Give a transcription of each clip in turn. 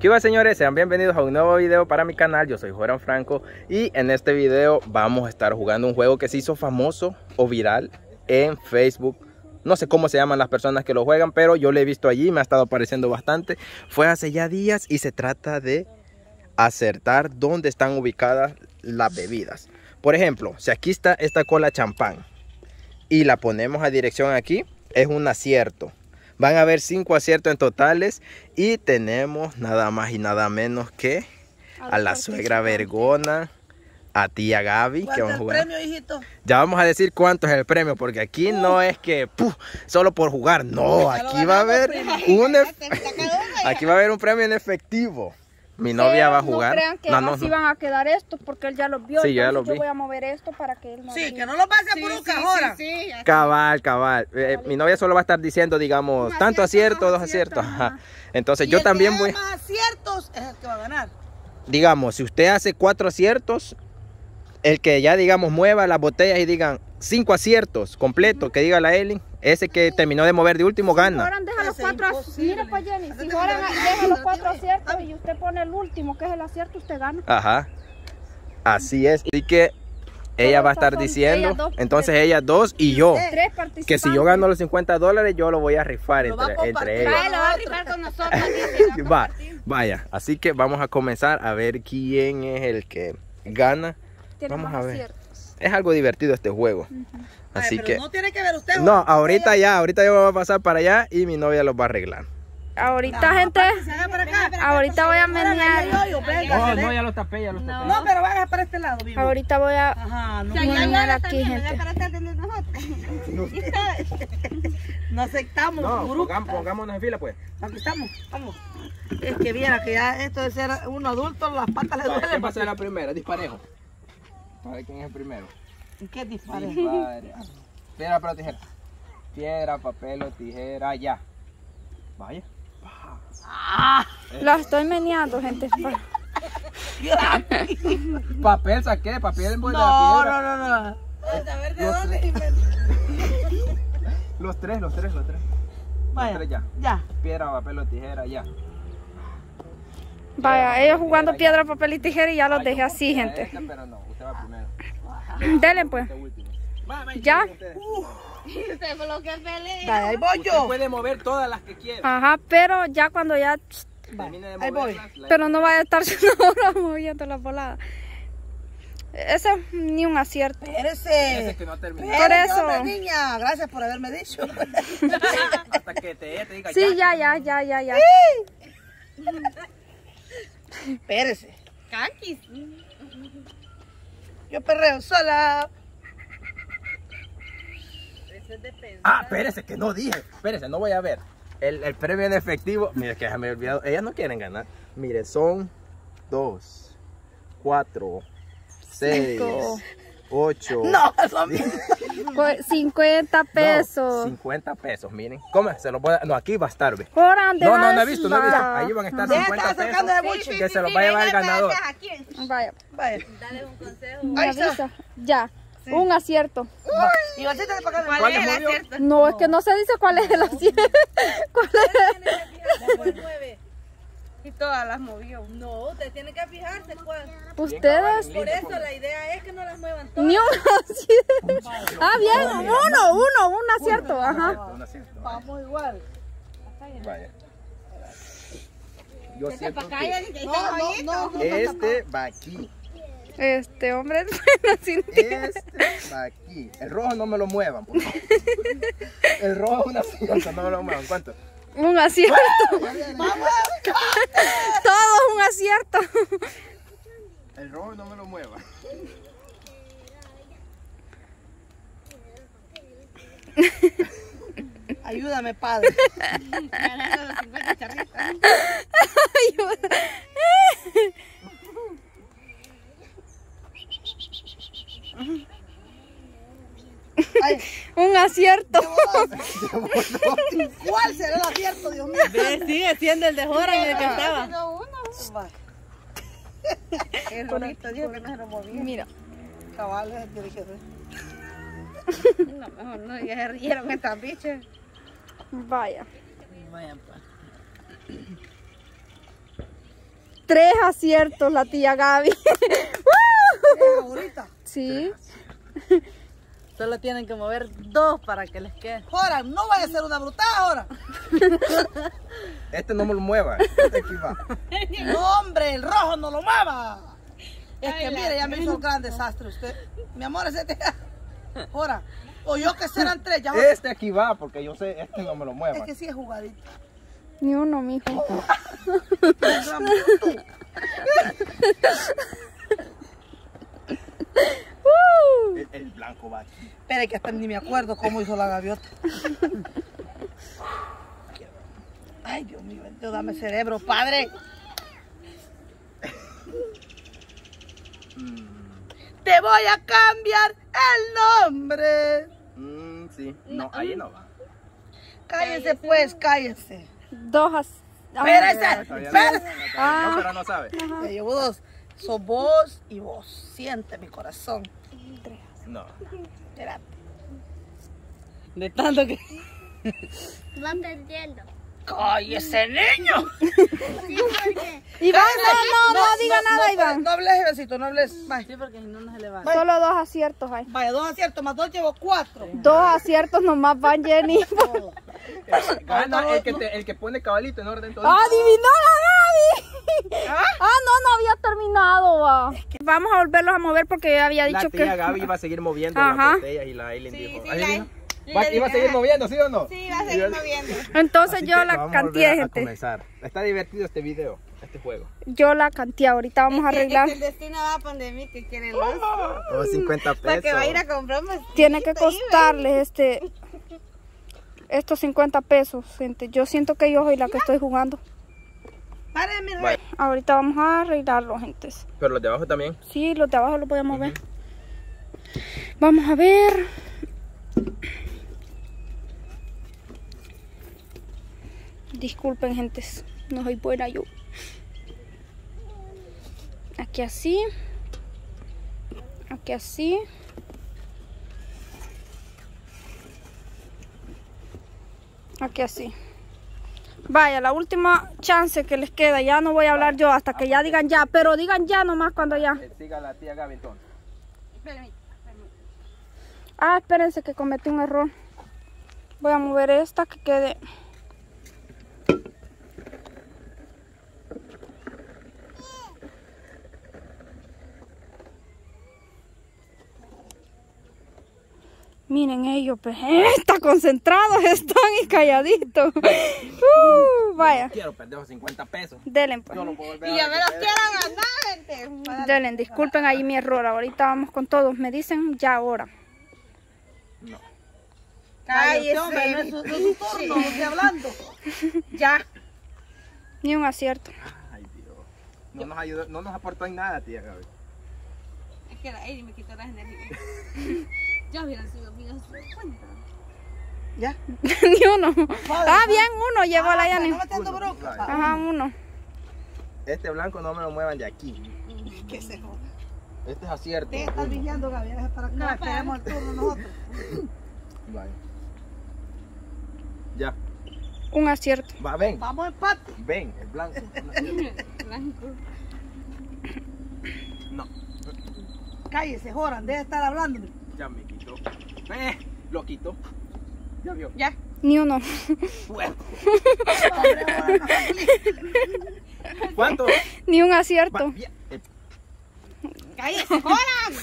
¿Qué va, señores? Sean bienvenidos a un nuevo video para mi canal. Yo soy Joran Franco y en este video vamos a estar jugando un juego que se hizo famoso o viral en Facebook. No sé cómo se llaman las personas que lo juegan, pero yo lo he visto allí, me ha estado apareciendo bastante. Fue hace ya días y se trata de acertar dónde están ubicadas las bebidas. Por ejemplo, si aquí está esta cola champán y la ponemos a dirección aquí, es un acierto. Van a haber 5 aciertos en totales y tenemos nada más y nada menos que a la suegra Vergona, a tía Gaby. ¿Cuánto es el premio, hijito? Ya vamos a decir cuánto es el premio, porque aquí no es que solo por jugar, no, aquí va a haber aquí va a haber un premio en efectivo. Mi novia va a jugar. No crean que así van a quedar estos, porque él ya los vio. Sí, yo ya los vi. Yo voy a mover esto para que él no Sí, que no lo pase por un cajón. Sí, cabal. Mi novia solo va a estar diciendo, digamos, tanto acierto, 2 aciertos. Ajá. Entonces yo también voy. El que haga más aciertos es el que va a ganar. Digamos, si usted hace 4 aciertos, el que ya, digamos, mueva las botellas y digan 5 aciertos completos, que diga la Eli, ese que terminó de mover de último gana. Joran deja los 4, mire pues Jenny, si Joran deja los 4 aciertos y usted pone el último, que es el acierto, usted gana. Ajá, así es. Así que ella va a estar diciendo, entonces ellas 2 y yo, 3 participantes. que si yo gano los $50, yo lo voy a rifar entre ellos. Lo va a rifar con nosotros. Vaya, así que vamos a comenzar a ver quién es el que gana. Vamos a ver. Aciertos. Es algo divertido este juego. Así pero que no tiene que ver usted. No, ahorita yo voy a pasar para allá y mi novia los va a arreglar. Ahorita, gente, ahorita voy a menear. No, ya los tapé, No, pero vaya para este lado, vivo. Ahorita voy a menear aquí, gente. No aceptamos. No, pongámonos en fila, pues. Aquí estamos, vamos. Es que viera que ya esto de ser un adulto, las patas le duelen. ¿Quién va a ser la primera? Disparejo. Para ver quién es el primero. ¿Qué dispare? Piedra, papel o tijera. Piedra, papel o tijera, ya. Vaya. Lo estoy meneando, gente. Papel saqué, papel en bolsa No, de la piedra. no. A ver de dónde. Los tres. Vaya, Los 3 ya. Ya. Piedra, papel o tijera, ya. Vaya, ellos jugando piedra, papel y tijera y ya los dejé así, gente. Pero no, usted va primero. Denle pues. Ya. Usted fue lo que pelea. Ahí voy yo. Puede mover todas las que quiera. Ajá, pero ya cuando ya... Ahí voy. Pero no vaya a estar una hora moviendo la volada. Ese ni un acierto. Espérese. Ese que no terminó. Por eso. Hombre, niña, gracias por haberme dicho. Hasta que te diga sí, ya. Espérese. Canquis. Yo perreo sola. Espérese, que no dije. Espérese, no voy a ver. El premio en efectivo. Mire, que ya me he olvidado. Ellas no quieren ganar. Mire, son 2, 4, 6, 8. No, son 50 pesos. No, 50 pesos, miren. ¿Cómo? Se los voy a... No, aquí va a estar, ve. Joran, No he visto. Ahí van a estar 50 pesos. Que se los va a llevar el ganador. Vaya. Dale un consejo. Me avisa. Ya. Sí. Un acierto. ¿Y ¿Cuál es el acierto? No, es que no se dice cuál es el acierto. ¿Cuál es? Y todas las movió. No, usted tiene que fijarse cuál. Ustedes. Por eso la idea es que no las muevan todas. Ni un acierto. Bien, un acierto. Ajá. Vamos igual. Vaya. Yo siento No. que este va aquí. Este hombre es bueno sin ti. Este va aquí. El rojo no me lo muevan, por favor. El rojo es un acierto, no me lo muevan. ¿Cuánto? Un acierto. Todo es un acierto. El rojo no me lo mueva. Ayúdame, padre. Ayuda. Un acierto. ¿Cuál será el acierto, Dios mío? Sigue siendo el de Joran y el que estaba. El bonito dijo que no se lo movía. Mira. Cabales, tiene que ser. No, mejor no, ya se rieron estas bichas. Vaya. Vaya, pa. 3 aciertos la tía Gaby. Ahorita. Sí. Solo tienen que mover 2 para que les quede. Ahora, no vaya a ser una brutada ahora. Este no me lo mueva. Este aquí va. No, hombre, el rojo no lo mueva. Es que mire, ya me hizo un gran desastre usted. Mi amor, ese te... Ahora, o yo que serán 3, ya va. Este aquí va, porque yo sé, este no me lo mueva. Es que sí es jugadito. Ni uno, mijo. El blanco va aquí. Espere que hasta ni me acuerdo cómo hizo la gaviota. Ay, Dios mío, bendito, dame cerebro, padre. Te voy a cambiar el nombre. Sí. No, ahí no va. Cállense pues, cállense. 2 aciertos. Espérese, Todavía espérese. No, pero no sabe. Te llevo 2. Sos vos y vos. Siente mi corazón. No. Espérate. De tanto que... Van perdiendo. ¡Cállese, niño! Iván, no diga nada, Iván. No hables, besito, no hables. Vaya. Sí, porque si no, no se le va. Solo 2 aciertos hay. Vaya, 2 aciertos, más 2 llevo 4. 2 aciertos nomás van, Jenny. Gana el que pone cabalito en orden todo. ¡Adivinó la Gaby! No había terminado, va. Vamos a volverlos a mover porque ya había La dicho tía que... Gaby iba a seguir moviendo Ajá. las botellas y la Aileen dijo. sí, ¿Adivina? le ¿Iba a seguir moviendo, sí o no? Sí, va a seguir moviendo. Entonces Así yo que la vamos a canteé, volver a gente. comenzar. Está divertido este video, este juego. Yo la canteé. Ahorita vamos a arreglar. El destino va a pandemia que quiere los... Oh, 50 pesos. Para que va a ir a comprar un vestido. Tiene que costarles estos 50 pesos, gente. Yo siento que yo soy la que estoy jugando. Pare, mi rey. Vale. Ahorita vamos a arreglarlo, gente. Pero los de abajo también. Sí, los de abajo los voy a mover. Vamos a ver. Disculpen, gentes. No soy buena yo. Aquí así. Aquí así. Aquí así. Vaya, la última chance que les queda. Ya no voy a hablar yo hasta que ya digan ya. Pero digan ya nomás cuando ya. Siga la tía Gaby entonces. Ah, espérense que cometí un error. Voy a mover esta que quede. Miren ellos, pues, están concentrados, están y calladitos. Vaya. Quiero perder los 50 pesos. Delen, pues. Yo no puedo volver Y a ya me los quiero ganar, gente. Delen, disculpen ahí mi error. Ahorita vamos con todos. Me dicen ya ahora. No. Cállese, hombre, no es su turno, estoy hablando. Ya. Ni un acierto. Ay, Dios. No nos ayudó, no nos aportó en nada, tía Gaby. Es que la Eri me quitó las energías. Ya hubieran sido míos 50. ¿Ya? Ni uno. Ah, bien, uno llevó la Yani. No me entiendo, bro. Ajá, uno. Este blanco no me lo muevan de aquí. Que se joda. Este es acierto. Te estás brillando, Gaby, es para acá. No, Esperemos el turno nosotros. Vale. Ya. Un acierto. Va, ven. Vamos a empate. Ven, el blanco. Blanco. No. Cállese, Joran, deja de estar hablándome. Ya me quitó. Lo quitó. Ya vio. Ya. Ni uno. Bueno. Hombre, Joran, no seas feliz. ¿Cuánto? Ni un Va, acierto. bien. ¡Cállese, Joran!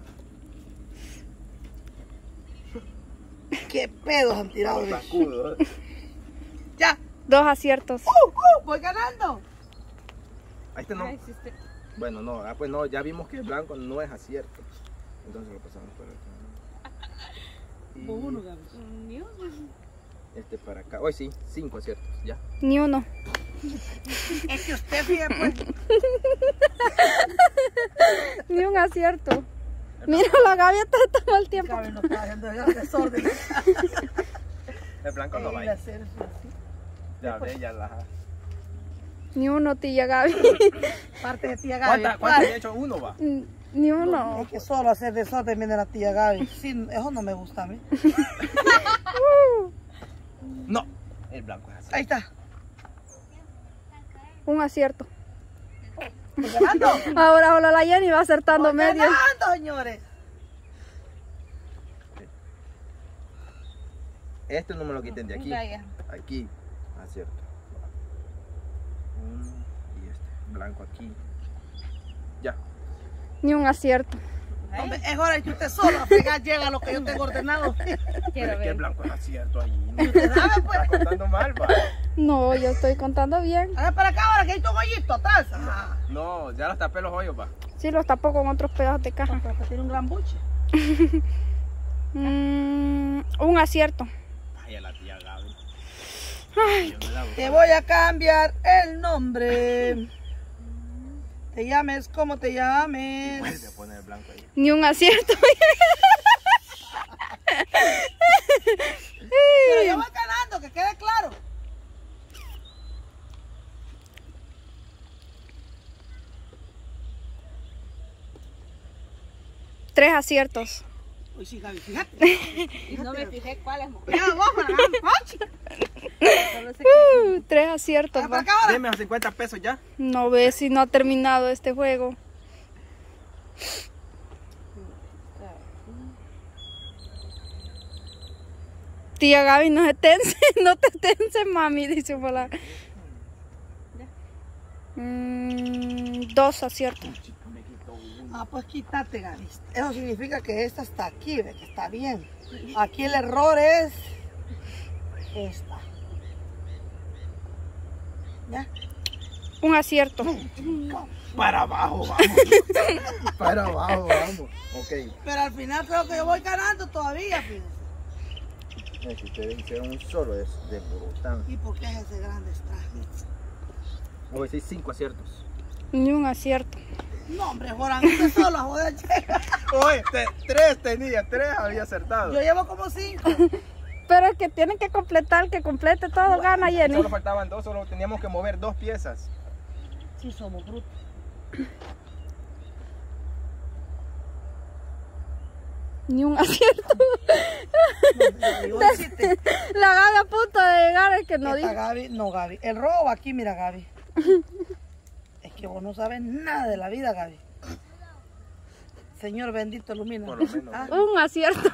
¿Qué pedos han tirado de Sacudo. Ya. 2 aciertos. Voy ganando. A este no. Ay, sí, sí. Bueno, no. Ah, pues no, ya vimos que el blanco no es acierto. Entonces lo pasamos por acá. Y Uno, Gaby. Mío, este para acá. Hoy sí, 5 aciertos. Ya. Ni uno. Es que usted, fíjate, pues. Ni un acierto. Mira, la Gaby está mal tiempo. Gaby no está haciendo ya desorden. El blanco no va a ir. hacer eso así. Ya ve, ya la. Ni uno, tía Gaby. Parte de tía Gaby. ¿Cuántas he hecho? Uno va. Ni uno. Es que solo hacer desorden viene la tía Gaby. Sí, eso no me gusta a mí. No. El blanco es así. Ahí está. Un acierto. Voy ganando. Ahora solo la Jenny va acertando Voy medio. ganando, señores. Este no me lo quiten de aquí. Vaya. Aquí, acierto. Y este, blanco aquí. Ya. Ni un acierto. Hombre, es hora de que usted solo a fregar llega lo que yo tengo ordenado. Pero Quiero es que el ver. blanco es acierto ahí. Y usted sabe, pues. Está contando mal, va. No, yo estoy contando bien. A ver, para acá ahora que hay un hoyito atrás. Ah, No, ya los tapé los hoyos, va. Sí, los tapo con otros pedazos de caja. pero que tiene un gran buche. Un acierto. Vaya la tía Gaby. Ay, Te voy a cambiar el nombre. Te llames como te llames. Puedes poner el blanco ahí. ni un acierto. Pero yo voy ganando, que quede claro. Tres aciertos. Uy, sí, Gaby, fíjate. Y no me fijé cuál es. Ya, vos, para acá, coche. Solo sé que Tres aciertos. Para va. acá ahora. Deme los 50 pesos ya. No ves si no ha terminado este juego. Tía Gaby, no se tense, no te tense, mami, dice por la... Dos aciertos. Ah, pues quítate, Gaby. Eso significa que esta está aquí, ve, que está bien. Aquí el error es esta. ¿Ya? Un acierto. Para abajo, vamos. Para abajo, vamos. Ok. Pero al final creo que yo voy ganando todavía, fíjense. Si ustedes hicieron un solo de brutal. ¿Y por qué es ese grande extraje? Voy a decir 5 aciertos. Ni un acierto. No, hombre, Jorán, usted solo, joder, llega. Oye, 3 tenía, 3 había acertado. Yo llevo como 5. Pero es que tienen que completar, que complete todo, gana Jenny. Solo faltaban 2, solo teníamos que mover 2 piezas. Sí, somos brutos. Ni un acierto. Yo decirte, La Gaby a punto de llegar es que no esta dijo. Gaby, no, Gaby. El rojo va aquí, mira, Gaby. Es que vos no sabes nada de la vida, Gaby. Señor bendito, ilumina. Por lo menos. Ah, Un acierto.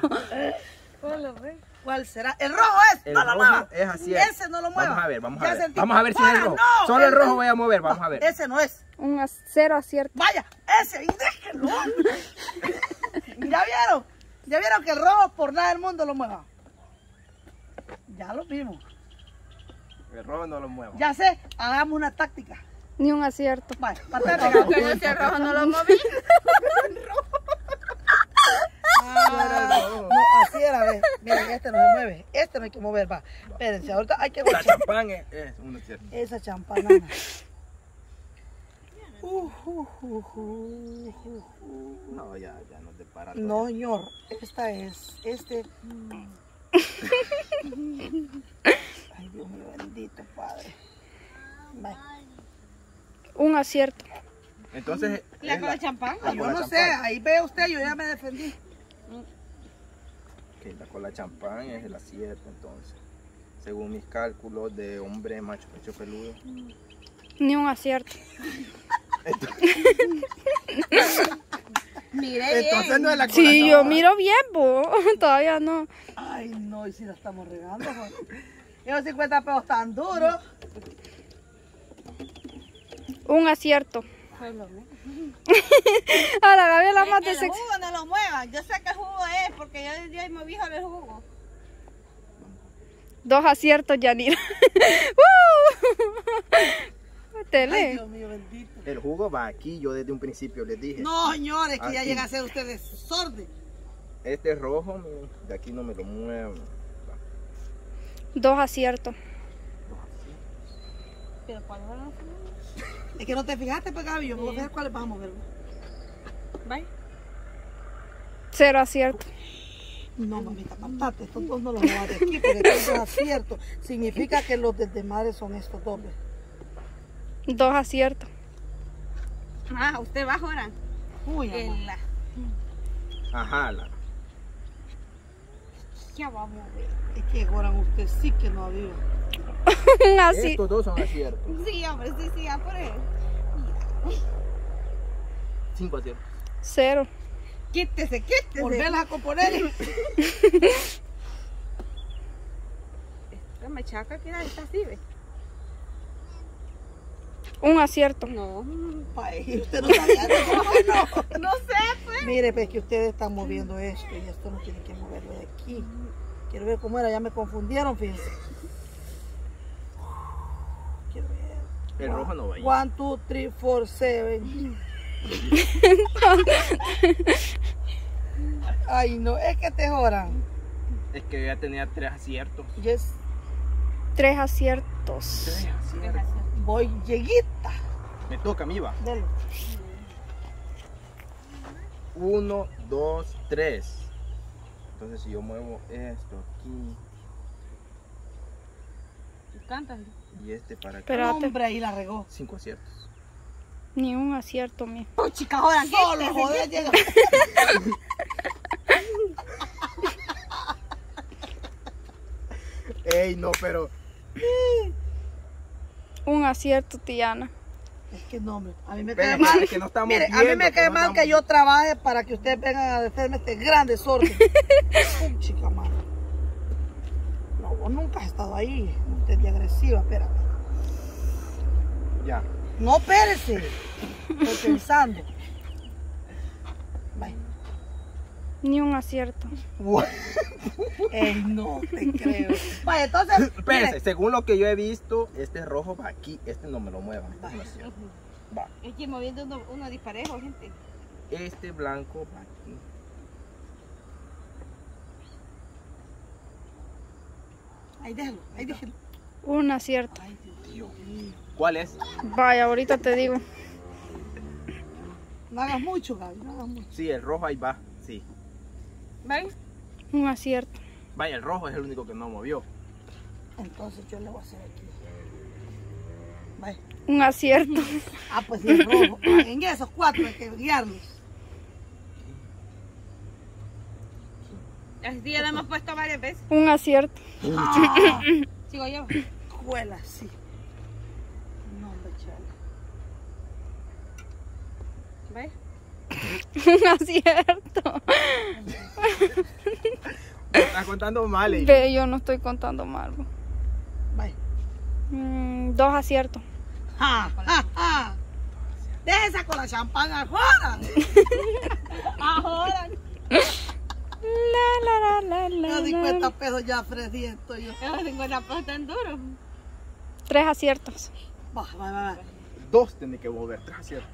¿cuál será? El rojo es. El No lo rojo mueva. es acierto. Ese no lo mueva. Vamos a ver, vamos a Ya ver. sentí. Vamos a ver si es el Ahora, rojo. no, Solo el ese rojo no. voy a mover, vamos a ver. Ese no es. Cero acierto. Vaya, ese, y déjenlo. ¿Ya vieron que el rojo por nada del mundo lo mueva? Ya lo vimos. El rojo no lo muevo. Ya sé, hagamos una táctica. Ni un acierto. Vaya, parte porque no sé, rojo no lo moví. no, así era, ve. Miren, este no se mueve. Este no hay que mover, va. Espérense, ahorita hay que La guachar. champán es un acierto. Esa champanana. No, ya no te paras. No, señor. Esta es, Ay, Dios mío, bendito Padre. Vaya. Un acierto. Entonces. La es con la champán. la Yo cola no sé, champán. ahí ve usted, yo ya me defendí. Ok, la cola champán es el acierto, entonces. Según mis cálculos de hombre macho pecho peludo. Ni un acierto. Mire Entonces no es la cola Sí, yo champán. miro bien, bo. Todavía no. Ay, no, y si la estamos regando, Juan. Esos 50 pesos tan duros. Un acierto. Ahora Gaby es la más de el sexy. jugo no lo mueva. Yo sé qué jugo es porque yo me vi el jugo. Dos aciertos, Yanira. Ay, Tele. Dios mío, bendito. El jugo va aquí, yo desde un principio les dije. No, señores, que ya Aquí. llega a ser ustedes sordos. Este es rojo, miren, de aquí no me lo muevo. Dos aciertos. Pero ¿cuál es la Es que no te fijaste, pues, Gaby, yo voy a ver cuáles vamos a ver. Bye. Cero aciertos. No, mamita, apartate, estos dos no los muevas de aquí, porque estos dos aciertos. Significa que los de madre son estos dobles. Dos aciertos. Ah, usted va ahora. Uy, mamá. Ajá, Ya vamos a ver. Es que Goran, usted sí que no aviva. Así. estos dos son aciertos. Sí, hombre, sí, ya por él. 5 aciertos. 0. Quítese, quítese. Volverlas a componer. Esta machaca queda esta así, ¿ves? Un acierto. No. Ay, usted no sabía de eso, no. No sé, pues. Mire, pues que ustedes están moviendo esto y esto no tiene que moverlo de aquí. Quiero ver cómo era, ya me confundieron, fíjense. Quiero ver. El rojo no va ahí. 1, 2, 3, 4, 7. Ay, no, es que te joran. Es que yo ya tenía 3 aciertos. Yes. 3 aciertos. 3 aciertos. Voy lleguita. Me toca a mí, va. Dale. 1, 2, 3. Entonces si yo muevo esto aquí Cántale. y este para acá. Espérate. Hombre, ahí la regó. 5 aciertos. Ni un acierto, mío. Oh, chica, ahora Solo, joder, llega. Ey, no, pero Un acierto, Tiana. Es que no, hombre, a mí me Pero cae mal. es que no estamos Mire, a mí viendo, me cae no mal estamos- que yo trabaje para que ustedes vengan a hacerme este gran desorden. Chica mala. No, vos nunca has estado ahí. Usted es de agresiva, espérame. Ya. No, espérese. Estoy pensando. Vaya. Ni un acierto. Ey, no te creo. Vaya, entonces. Espérense, mire, según lo que yo he visto, este rojo va aquí, este no me lo muevan. Este es un acierto. Va. Es que moviendo uno disparejo, gente. Este blanco va aquí. ahí déjalo, ahí déjalo. Un acierto. Ay, Dios. Dios. ¿Cuál es? Vaya, ahorita te digo. No hagas mucho, Gaby, no hagas mucho. Sí, el rojo ahí va. Sí. ¿Ven? Un acierto. Vaya, el rojo es el único que no movió. Entonces yo le voy a hacer aquí. Vaya. Un acierto. Ah, pues sí, el rojo. Ah, en esos 4 hay que guiarlos. Así ya la hemos puesto varias veces. Un acierto. Sigo yo. Escuela, sí. No, hombre, chale. ¿Ves? Un acierto. Me estás contando mal, Ve, yo no estoy contando mal. Vaya. 2 aciertos. ¡Ja, ja, ja! Deja esa con la champán ahora. Ahora. La, Yo 50 pesos ya ofreciendo yo. Esos 50 pesos tan duros. 3 aciertos. Va. 2 tiene que mover, 3 aciertos.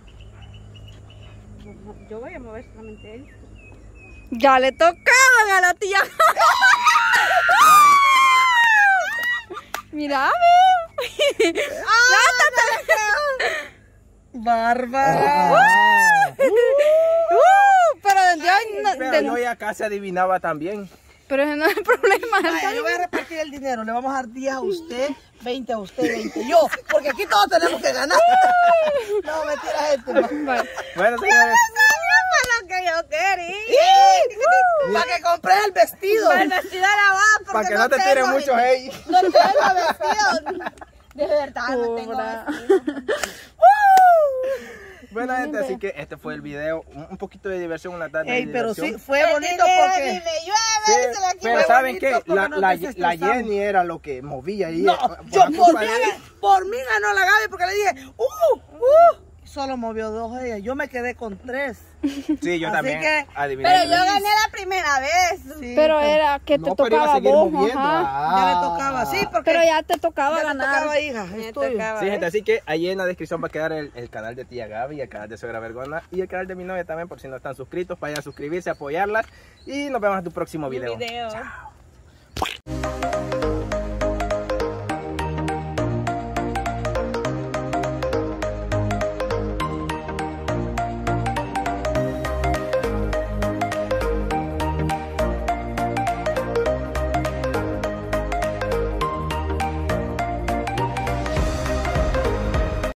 Yo voy a mover solamente él. Ya le tocaban a la tía. Mira, Bárbara. pero de hoy no, Pero yo ya casi adivinaba también. pero ese no es el problema. Vaya, yo voy a repartir el dinero. Le vamos a dar 10 a usted, 20 a usted, 20 yo. Porque aquí todos tenemos que ganar. No, mentira, gente. Vale. Bueno, señores. Lo que yo quería. Para que compres el vestido. El vestido lavado. Para que no te tiren mucho hate. No tengo vestido. De verdad, no tengo Cobra. vestido. Bueno, gente, así que este fue el video. Un poquito de diversión, una tarde Ey, de pero diversión. sí, fue bonito porque... Sí, pero fue ¿saben bonito qué? porque La, nos la desestresamos. Jenny era lo que movía ahí. No, yo por mí ganó la Gaby porque le dije, solo movió 2 ella. Yo me quedé con 3. Sí, yo Así también que- adiviné. Pero yo gané la primera vez. Sí, Pero era que te No, pero iba a tocaba a seguir vos, moviendo. ajá. ya le tocaba, sí, porque Pero ya te tocaba ya te ganar. tocaba, hija, es tuyo. Sí, gente, así que ahí en la descripción va a quedar el canal de tía Gaby, el canal de Suegra Vergona y el canal de mi novia también, por si no están suscritos, vayan a suscribirse, apoyarlas y nos vemos en tu próximo video. Video. Chao.